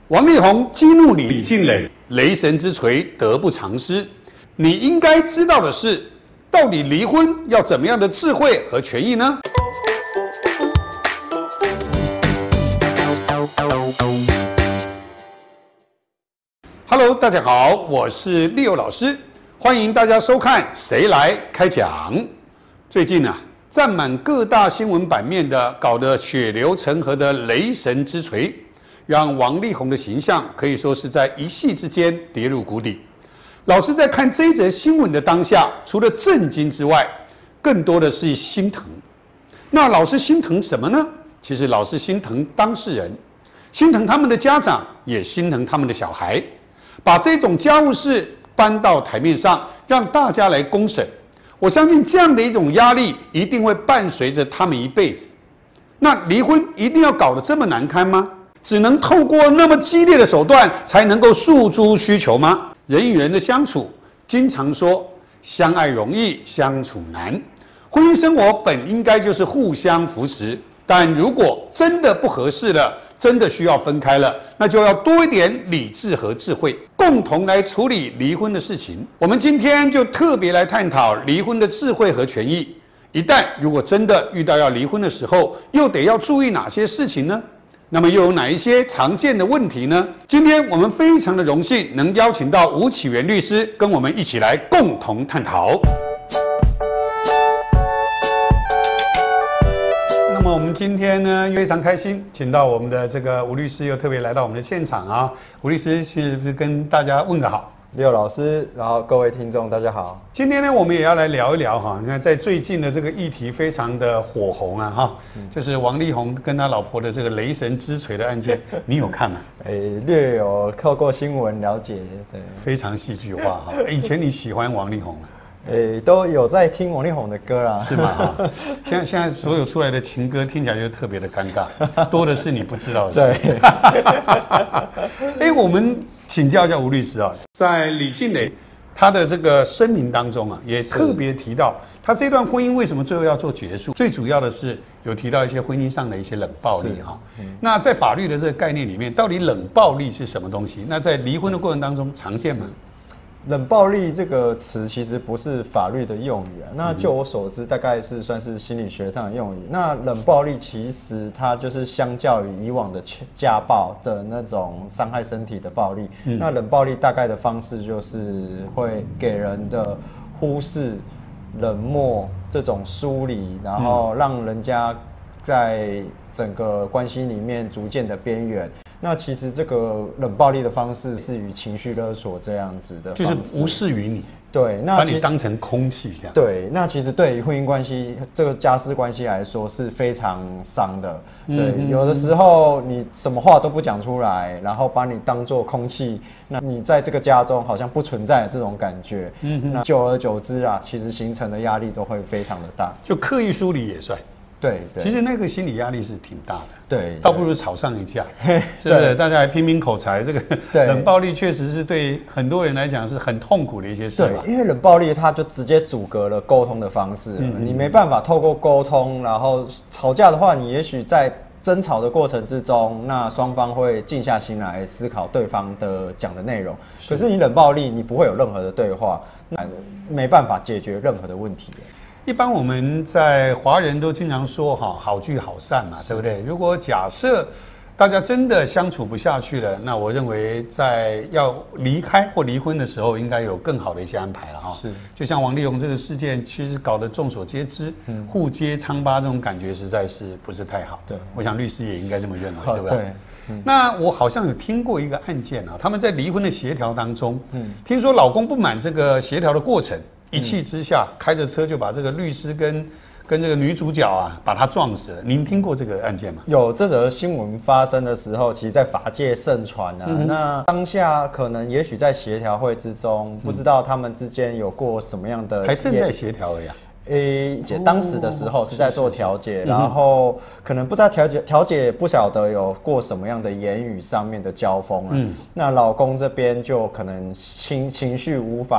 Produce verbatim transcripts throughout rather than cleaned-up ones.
王力宏激怒李李静蕾，雷神之锤得不偿失。你应该知道的是，到底离婚要怎么样的智慧和权益呢？ Hello， 大家好，我是立友老师，欢迎大家收看《谁来开讲》。最近啊，占满各大新闻版面的、搞得血流成河的雷神之锤，让王力宏的形象可以说是在一夕之间跌入谷底。老师在看这一则新闻的当下，除了震惊之外，更多的是心疼。那老师心疼什么呢？其实老师心疼当事人，心疼他们的家长，也心疼他们的小孩。 把这种家务事搬到台面上，让大家来公审。我相信这样的一种压力一定会伴随着他们一辈子。那离婚一定要搞得这么难堪吗？只能透过那么激烈的手段才能够诉诸需求吗？人与人的相处，经常说相爱容易相处难，婚姻生活本应该就是互相扶持。但如果真的不合适了， 真的需要分开了，那就要多一点理智和智慧，共同来处理离婚的事情。我们今天就特别来探讨离婚的智慧和权益。一旦如果真的遇到要离婚的时候，又得要注意哪些事情呢？那么又有哪一些常见的问题呢？今天我们非常的荣幸能邀请到吴启源律师跟我们一起来共同探讨。 那么我们今天呢非常开心，请到我们的这个吴律师又特别来到我们的现场啊。吴律师是不是跟大家问个好？ 六老师，然后各位听众大家好。 今天呢我们也要来聊一聊哈，你看在最近的这个议题非常的火红啊哈，嗯、就是王力宏跟他老婆的这个雷神之锤的案件，你有看吗？ 哎，略有透过新闻了解，对， 非常戏剧化哈。以前你喜欢王力宏啊？ 诶，都有在听王力宏的歌啦， 是吗？哈，现在现在所有出来的情歌听起来就特别的尴尬，多的是你不知道的事。对，哎，我们请教一下吴律师啊，在李静蕾他的这个声明当中啊，也特别提到他这段婚姻为什么最后要做结束，最主要的是有提到一些婚姻上的一些冷暴力哈。嗯、那在法律的这个概念里面，到底冷暴力是什么东西？那在离婚的过程当中常见吗？ 冷暴力这个词其实不是法律的用语啊，那就我所知，大概是算是心理学上的用语。那冷暴力其实它就是相较于以往的家暴的那种伤害身体的暴力，嗯、那冷暴力大概的方式就是会给人的忽视、冷漠这种疏离，然后让人家在整个关系里面逐渐的边缘。 那其实这个冷暴力的方式是与情绪勒索这样子的， 就是无视于你， 对，那把你当成空气这样。 对，那其实对于婚姻关系这个家事关系来说是非常伤的。对，嗯嗯嗯有的时候你什么话都不讲出来，然后把你当作空气，那你在这个家中好像不存在的这种感觉。嗯嗯那久而久之啊，其实形成的压力都会非常的大。 就刻意疏离也算。 对，对其实那个心理压力是挺大的， 对， 倒不如吵上一架，是不是？大家还拼拼口才，这个冷暴力确实是对很多人来讲是很痛苦的一些事吧。 对，因为冷暴力它就直接阻隔了沟通的方式，嗯、你没办法透过沟通，然后吵架的话，你也许在争吵的过程之中，那双方会静下心来思考对方的讲的内容。是可是你冷暴力，你不会有任何的对话，那没办法解决任何的问题。 一般我们在华人都经常说哈，好聚好散嘛，对不对？如果假设大家真的相处不下去了，那我认为在要离开或离婚的时候，应该有更好的一些安排了哈。是，就像王力宏这个事件，其实搞得众所皆知，嗯、互揭疮疤这种感觉实在是不是太好。对，我想律师也应该这么认为，对不对？对。嗯、那我好像有听过一个案件啊，他们在离婚的协调当中，嗯，听说老公不满这个协调的过程。 一气之下，开着车就把这个律师跟跟这个女主角啊，把他撞死了。您听过这个案件吗？ 有，这则新闻发生的时候，其实在法界盛传啊。嗯、那当下可能也许在协调会之中，不知道他们之间有过什么样的， 还正在协调而已。 诶，当时的时候是在做调解，然后可能不知道调解调解不晓得有过什么样的言语上面的交锋啊。嗯，那老公这边就可能情情绪无法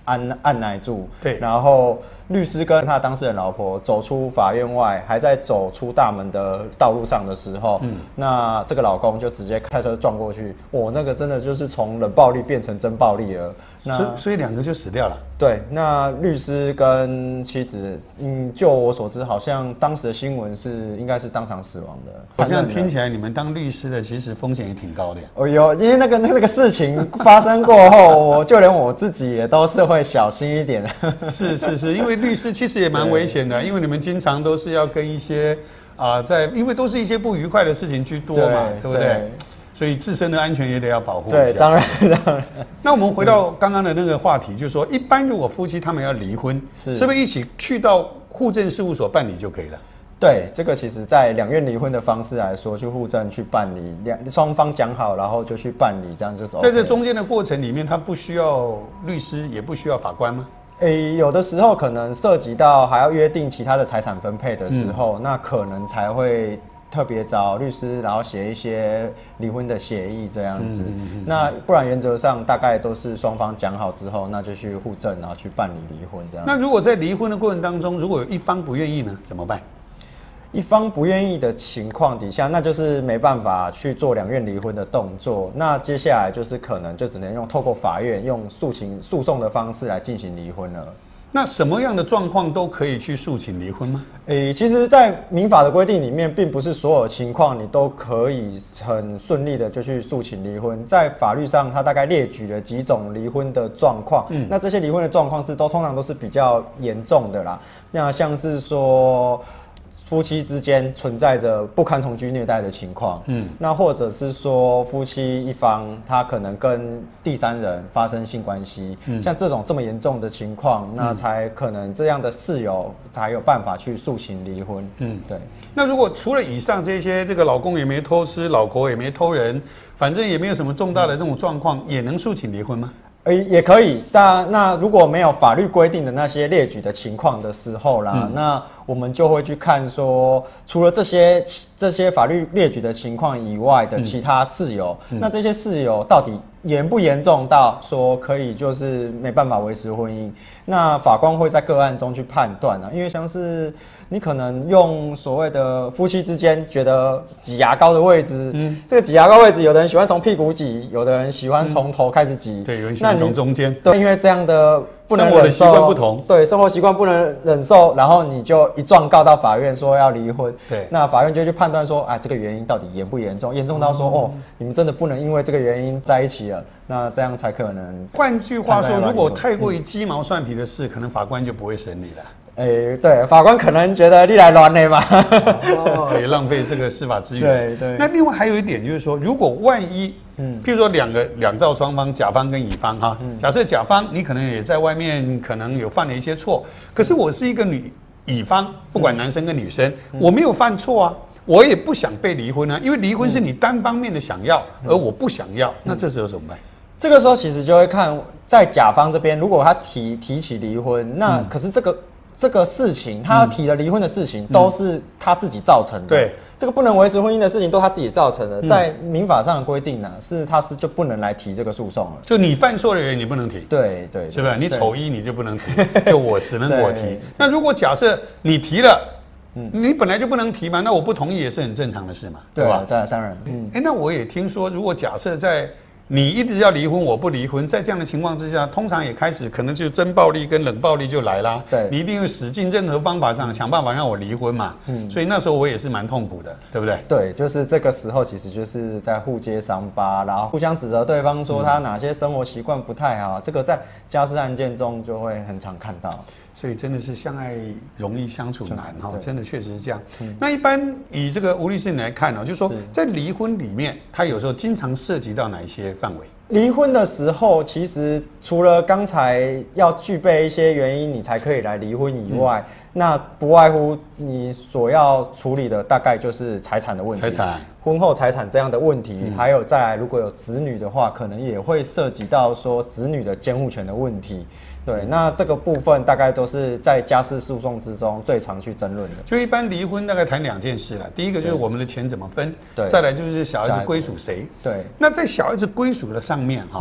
按按耐住， 对， 然后律师跟他当事人老婆走出法院外，还在走出大门的道路上的时候，嗯，那这个老公就直接开车撞过去，我那个真的就是从冷暴力变成真暴力了。那所以所以两个就死掉了。 对，那律师跟妻子，嗯，就我所知，好像当时的新闻是应该是当场死亡的。 我这样听起来，你们当律师的其实风险也挺高的。 哦，有，因为那个那个事情发生过后，我就连我自己也都是会小心一点的。 是是是，因为律师其实也蛮危险的，因为你们经常都是要跟一些啊、呃，在因为都是一些不愉快的事情居多嘛， 对, 对不对？对，所以自身的安全也得要保护一下。 对，当然当然。 那我们回到刚刚的那个话题，就是说，一般如果夫妻他们要离婚，是是不是一起去到户政事务所办理就可以了？ 对，这个其实在两愿离婚的方式来说，去户政去办理，两双方讲好，然后就去办理，这样就是、OK。 在这中间的过程里面，他不需要律师，也不需要法官吗？ 诶，有的时候可能涉及到还要约定其他的财产分配的时候，嗯、那可能才会特别找律师，然后写一些离婚的协议这样子。嗯嗯嗯、那不然原则上大概都是双方讲好之后，那就去户政，然后去办理离婚这样。 那如果在离婚的过程当中，如果有一方不愿意呢，怎么办？ 一方不愿意的情况底下，那就是没办法去做两愿离婚的动作。那接下来就是可能就只能用透过法院用诉请诉讼的方式来进行离婚了。 那什么样的状况都可以去诉请离婚吗？ 诶，其实，在民法的规定里面，并不是所有情况你都可以很顺利的就去诉请离婚。在法律上，它大概列举了几种离婚的状况。嗯，那这些离婚的状况是都通常都是比较严重的啦。那像是说，夫妻之间存在着不堪同居虐待的情况，嗯，那或者是说夫妻一方他可能跟第三人发生性关系，嗯，像这种这么严重的情况，那才可能这样的事由才有办法去诉请离婚，嗯，对。 那如果除了以上这些，这个老公也没偷吃，老婆也没偷人，反正也没有什么重大的这种状况，也能诉请离婚吗？ 也可以，但那如果没有法律规定的那些列举的情况的时候啦，嗯、那我们就会去看说，除了这些这些法律列举的情况以外的其他事由，嗯、那这些事由到底严不严重到说可以就是没办法维持婚姻？那法官会在个案中去判断啊，因为像是你可能用所谓的夫妻之间觉得挤牙膏的位置，嗯，这个挤牙膏位置，有的人喜欢从屁股挤，有的人喜欢从头开始挤， 嗯，对，有人喜欢从中间， 对，因为这样的不能忍受， 生活的习惯不同， 对，生活习惯不能忍受，然后你就一状告到法院说要离婚，对，那法院就去判断说，啊，这个原因到底严不严重，严重到说，嗯、哦，你们真的不能因为这个原因在一起了。那这样才可能。 换句话说，如果太过于鸡毛蒜皮的事，嗯、可能法官就不会审理了。 哎、欸，对，法官可能觉得你来乱的嘛， 哦，也浪费这个司法资源。 对对。 那另外还有一点就是说，如果万一，嗯，譬如说两个两造双方，甲方跟乙方哈，嗯、假设甲方你可能也在外面可能有犯了一些错，可是我是一个女乙方，不管男生跟女生，嗯、我没有犯错啊。我也不想被离婚啊，因为离婚是你单方面的想要，嗯、而我不想要，那这时候怎么办？ 这个时候其实就会看在甲方这边，如果他提提起离婚，那可是这个、嗯、这个事情，他提的离婚的事情都是他自己造成的，嗯、对，这个不能维持婚姻的事情都他自己造成的，嗯、在民法上的规定呢，是他是就不能来提这个诉讼了。 就你犯错的人你不能提， 对对， 是不是？你丑一你就不能提，就我只能我提。那如果假设你提了。嗯、你本来就不能提嘛，那我不同意也是很正常的事嘛，对吧？ 对，当然。嗯， 哎、欸，那我也听说，如果假设在你一直要离婚，我不离婚，在这样的情况之下，通常也开始可能就真暴力跟冷暴力就来啦。对，你一定会使尽任何方法上想办法让我离婚嘛。嗯，所以那时候我也是蛮痛苦的，对不对？ 对，就是这个时候，其实就是在互揭伤疤，然后互相指责对方说他哪些生活习惯不太好，嗯、这个在家事案件中就会很常看到。 所以真的是相爱容易相处难哈，真的确实是这样。嗯、那一般以这个吴律师你来看呢，就是说在离婚里面，它有时候经常涉及到哪一些范围？ 离婚的时候，其实除了刚才要具备一些原因，你才可以来离婚以外，嗯、那不外乎你所要处理的大概就是财产的问题， 财产、 婚后财产这样的问题，嗯、还有再来如果有子女的话，可能也会涉及到说子女的监护权的问题。对，那这个部分大概都是在家事诉讼之中最常去争论的。 就一般离婚大概谈两件事了，第一个就是我们的钱怎么分，对，再来就是小孩子归属谁。对，那在小孩子归属的上面哈，嗯、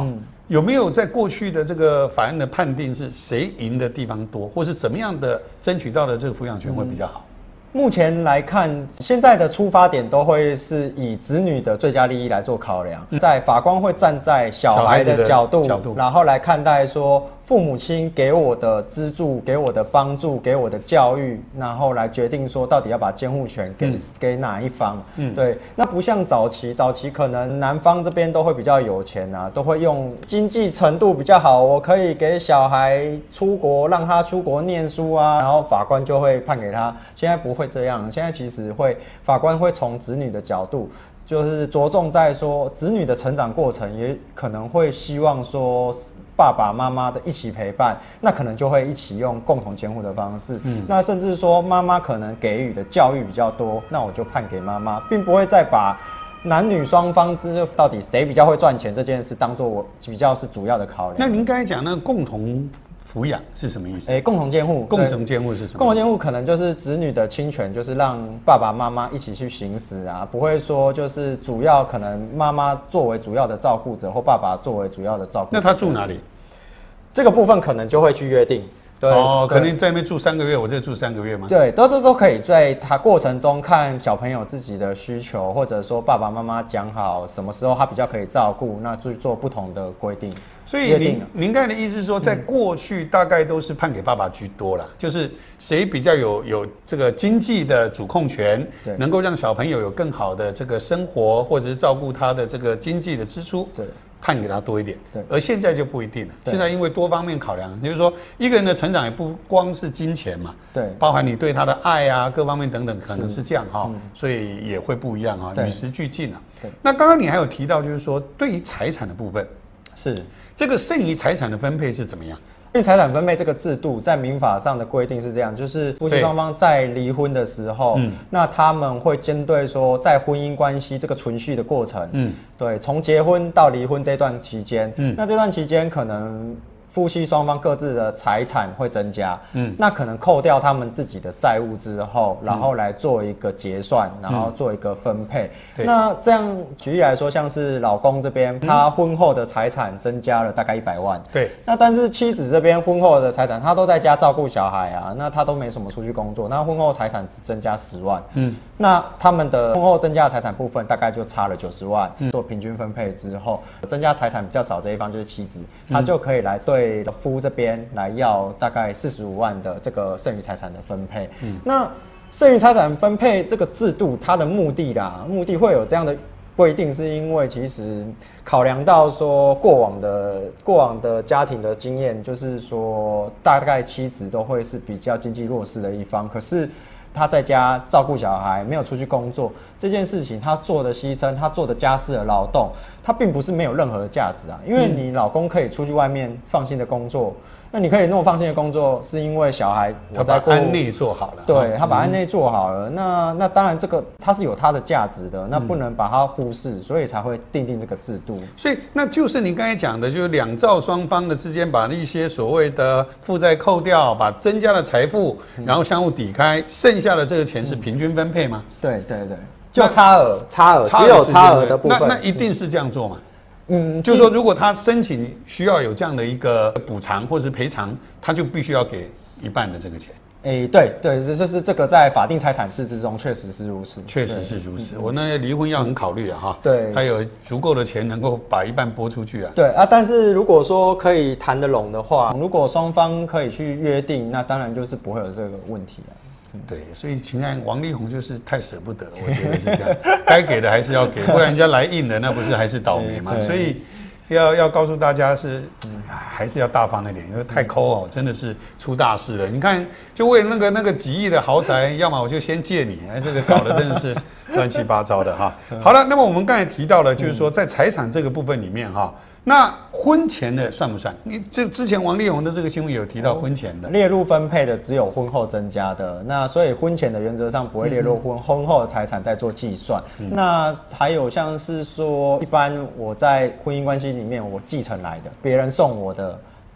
有没有在过去的这个法案的判定是谁赢的地方多，或是怎么样的争取到的这个抚养权会比较好？嗯， 目前来看，现在的出发点都会是以子女的最佳利益来做考量，在法官会站在小孩的角度，角度然后来看待说父母亲给我的资助、给我的帮助、给我的教育，然后来决定说到底要把监护权给、嗯、给哪一方。嗯，对，那不像早期，早期可能男方这边都会比较有钱啊，都会用经济程度比较好，我可以给小孩出国，让他出国念书啊，然后法官就会判给他。现在不会这样，现在其实会法官会从子女的角度，就是着重在说子女的成长过程，也可能会希望说爸爸妈妈的一起陪伴，那可能就会一起用共同监护的方式。嗯，那甚至说妈妈可能给予的教育比较多，那我就判给妈妈，并不会再把男女双方之到底谁比较会赚钱这件事当做我比较是主要的考量。 那您刚才讲那个共同抚养是什么意思？ 哎、欸，共同监护， 共同监护是什么？ 共同监护可能就是子女的亲权，就是让爸爸妈妈一起去行使啊，不会说就是主要可能妈妈作为主要的照顾者，或爸爸作为主要的照顾者。 那他住哪里？ 这个部分可能就会去约定。对哦，可能在那边住三个月，我这住三个月吗？ 对，都这都可以在他过程中看小朋友自己的需求，或者说爸爸妈妈讲好什么时候他比较可以照顾，那去做不同的规定。 所以您您刚才的意思是说，在过去大概都是判给爸爸居多啦，嗯、就是谁比较有有这个经济的主控权，能够让小朋友有更好的这个生活，或者是照顾他的这个经济的支出，对，判给他多一点。对，而现在就不一定了。现在因为多方面考量，就是说一个人的成长也不光是金钱嘛，对，包含你对他的爱啊，各方面等等，可能是这样哈、嗯，所以也会不一样啊，与时俱进啊。对，那刚刚你还有提到，就是说对于财产的部分，是这个剩余财产的分配是怎么样？ 剩余财产分配这个制度，在民法上的规定是这样，就是夫妻双方在离婚的时候，嗯，那他们会针对说在婚姻关系这个存续的过程，嗯，对，从结婚到离婚这段期间，嗯，那这段期间可能夫妻双方各自的财产会增加，嗯，那可能扣掉他们自己的债务之后，然后来做一个结算，然后做一个分配。嗯、那这样举例来说，像是老公这边，他婚后的财产增加了大概一百万，对。那但是妻子这边婚后的财产，他都在家照顾小孩啊，那他都没什么出去工作，那婚后财产只增加十万，嗯，那他们的婚后增加的财产部分大概就差了九十万，嗯、做平均分配之后，增加财产比较少这一方就是妻子，他就可以来对。对夫这边来要大概四十五万的这个剩余财产的分配，嗯，那剩余财产分配这个制度，它的目的啦，目的会有这样的规定，是因为其实考量到说过往的过往的家庭的经验，就是说大概妻子都会是比较经济弱势的一方，可是他在家照顾小孩，没有出去工作这件事情，他做的牺牲，他做的家事的劳动，他并不是没有任何的价值啊。因为你老公可以出去外面放心的工作，那你可以那么放心的工作，是因为小孩我在把安内做好了， 对，他把安内做好了，那那当然这个它是有它的价值的，那不能把它忽视，所以才会订定这个制度。 所以那就是你刚才讲的，就是两造双方的之间把一些所谓的负债扣掉，把增加的财富，然后相互抵开，剩下的这个钱是平均分配吗？ 嗯、对对对，就差额，差额只有差额的部分， 那那一定是这样做嘛？嗯，就是说，如果他申请需要有这样的一个补偿或是赔偿，他就必须要给一半的这个钱。 哎、欸，对对，就是这个在法定财产制之中确实是如此， 确实是如此。我那离婚要很考虑啊，哈， 对， 他有足够的钱能够把一半拨出去啊。 对啊，但是如果说可以谈得拢的话，如果双方可以去约定，那当然就是不会有这个问题啊。 对，所以秦汉王力宏就是太舍不得，我觉得是这样，该给的还是要给，不然人家来硬的，那不是还是倒霉嘛？所以要要告诉大家是，嗯，还是要大方一点，因为太抠哦，真的是出大事了。你看，就为了那个那个几亿的豪宅，要么我就先借你，哎，这个搞得真的是乱七八糟的哈。好了，那么我们刚才提到了，就是说在财产这个部分里面哈。那婚前的算不算？你这之前王力宏的这个新闻有提到婚前的， 列入分配的只有婚后增加的，那所以婚前的原则上不会列入婚、嗯、婚后的财产再做计算。嗯、那还有像是说，一般我在婚姻关系里面我继承来的，别人送我的。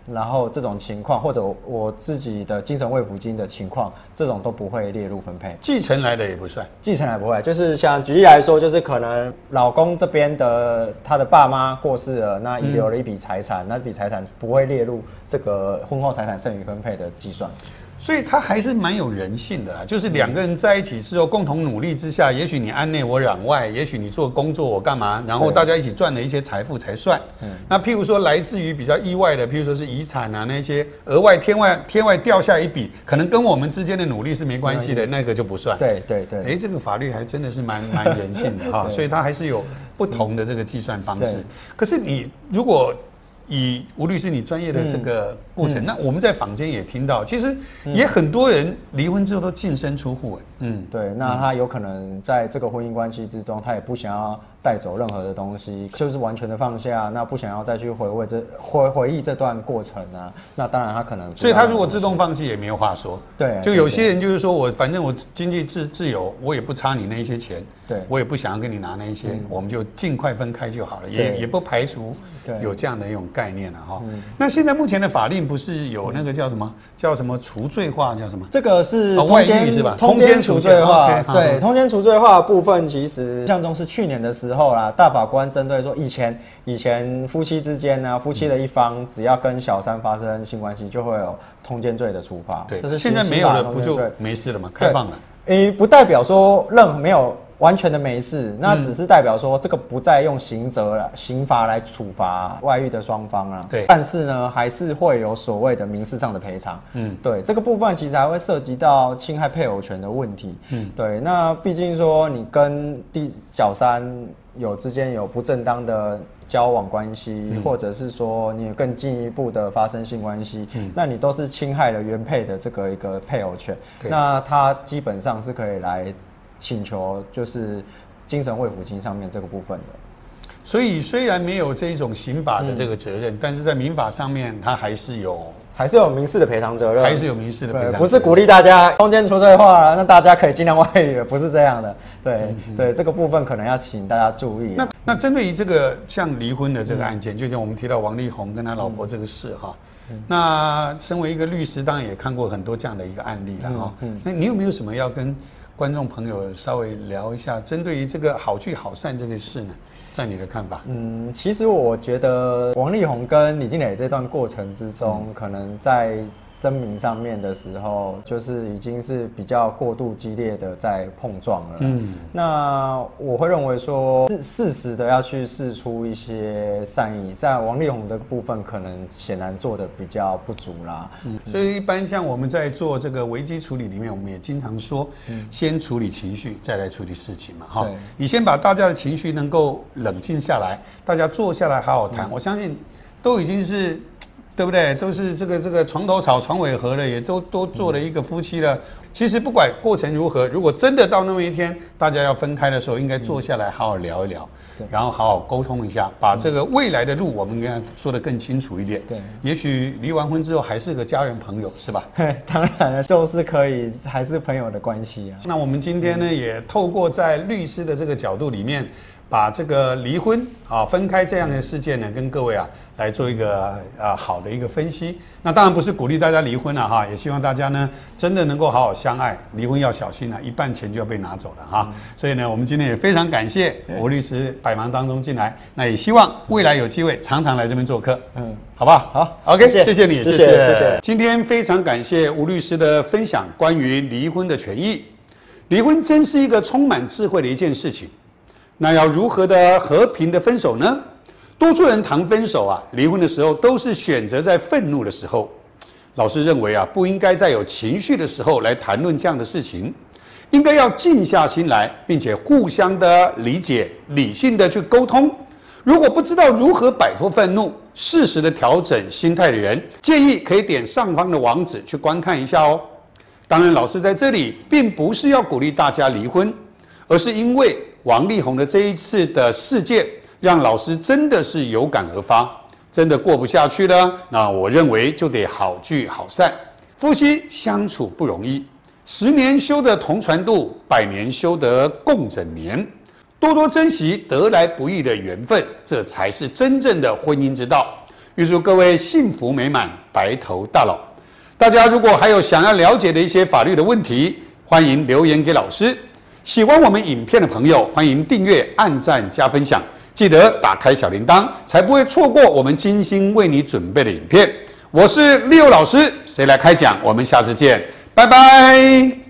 然后这种情况，或者我自己的精神慰抚金的情况，这种都不会列入分配。 继承来的也不算， 继承来不会，就是像举例来说，就是可能老公这边的他的爸妈过世了，那遗留了一笔财产，嗯、那笔财产不会列入这个婚后财产剩余分配的计算。 所以他还是蛮有人性的啦，就是两个人在一起之后，共同努力之下，也许你安内我攘外，也许你做工作我干嘛，然后大家一起赚了一些财富才算。嗯、那譬如说来自于比较意外的，譬如说是遗产啊，那些额外天外天外掉下一笔，可能跟我们之间的努力是没关系的，那个就不算。 对对对。 哎、欸，这个法律还真的是蛮蛮人性的哈，所以它还是有不同的这个计算方式。可是你如果以吴律师你专业的这个过程，嗯、那我们在坊间也听到，其实也很多人离婚之后都净身出户，哎，嗯， 对，那他有可能在这个婚姻关系之中，他也不想要带走任何的东西，就是完全的放下，那不想要再去回味这回回忆这段过程啊，那当然他可能， 所以他如果自动放弃也没有话说， 对， 就有些人就是说我反正我经济自自由，我也不差你那一些钱， 对， 我也不想要跟你拿那一些，嗯、我们就尽快分开就好了，也也不排除有这样的一种概念了哈。嗯、那现在目前的法令不是有那个叫什么叫什么除罪化叫什么？ 这个是外遇是吧？ 通奸除罪化， okay, 对，通奸除罪化的部分其实印象中是去年的时候啦，大法官针对说以前以前夫妻之间呢，夫妻的一方只要跟小三发生性关系，就会有通奸罪的处罚。 对， 这是现在没有了，不就没事了吗？开放了。 诶，不代表说任何没有。完全的没事，那只是代表说这个不再用刑责了、刑罚来处罚外遇的双方啊。 对， 但是呢，还是会有所谓的民事上的赔偿。嗯，对，这个部分其实还会涉及到侵害配偶权的问题。嗯，对，那毕竟说你跟第小三有之间有不正当的交往关系，嗯、或者是说你有更进一步的发生性关系，嗯、那你都是侵害了原配的这个一个配偶权。那他基本上是可以来请求就是精神慰抚金上面这个部分的， 所以虽然没有这一种刑法的这个责任，嗯、但是在民法上面，它还是有， 还是有民事的赔偿责任， 还是有民事的赔偿责任， 不是鼓励大家通奸除罪化，那大家可以尽量外遇了，不是这样的。对、嗯嗯、对，这个部分可能要请大家注意。 那那针对于这个像离婚的这个案件，嗯、就像我们提到王力宏跟他老婆这个事哈。嗯、那身为一个律师，当然也看过很多这样的一个案例了哈。嗯嗯、那你有没有什么要跟观众朋友稍微聊一下，针对于这个好聚好散这个事呢，在你的看法？ 嗯，其实我觉得王力宏跟李静蕾这段过程之中，嗯、可能在声明上面的时候，就是已经是比较过度激烈的在碰撞了。嗯，那我会认为说，适时的要去释出一些善意，在王力宏的部分，可能显然做的比较不足啦。 嗯，所以一般像我们在做这个危机处理里面，我们也经常说，嗯、先处理情绪，再来处理事情嘛。哈，你先把大家的情绪能够冷静下来，大家坐下来好好谈。嗯、我相信都已经是。对不对？都是这个这个床头吵床尾和了，也都都做了一个夫妻了。其实不管过程如何，如果真的到那么一天，大家要分开的时候，应该坐下来好好聊一聊，嗯、然后好好沟通一下，把这个未来的路我们跟他说得更清楚一点。对，也许离完婚之后还是个家人朋友，是吧？ 当然了，就是可以还是朋友的关系啊。 那我们今天呢，嗯、也透过在律师的这个角度里面。把这个离婚啊分开这样的事件呢，跟各位啊来做一个啊好的一个分析。那当然不是鼓励大家离婚了哈，也希望大家呢真的能够好好相爱。离婚要小心啊，一半钱就要被拿走了哈。嗯、所以呢，我们今天也非常感谢吴律师百忙当中进来，那也希望未来有机会常常来这边做客，嗯，好不好？ 好 ，OK， 谢谢, 谢谢你， 谢谢谢谢。 今天非常感谢吴律师的分享，关于离婚的权益。离婚真是一个充满智慧的一件事情。那要如何的和平的分手呢？多数人谈分手啊，离婚的时候都是选择在愤怒的时候。老师认为啊，不应该在有情绪的时候来谈论这样的事情，应该要静下心来，并且互相的理解、理性的去沟通。如果不知道如何摆脱愤怒、适时的调整心态的人，建议可以点上方的网址去观看一下哦。当然，老师在这里并不是要鼓励大家离婚，而是因为王力宏的这一次的事件，让老师真的是有感而发，真的过不下去了。那我认为就得好聚好散。夫妻相处不容易，十年修得同船渡，百年修得共枕眠。多多珍惜得来不易的缘分，这才是真正的婚姻之道。 预祝各位幸福美满，白头到老。大家如果还有想要了解的一些法律的问题，欢迎留言给老师。喜欢我们影片的朋友，欢迎订阅、按赞、加分享，记得打开小铃铛，才不会错过我们精心为你准备的影片。我是Leo老师，谁来开讲？我们下次见，拜拜。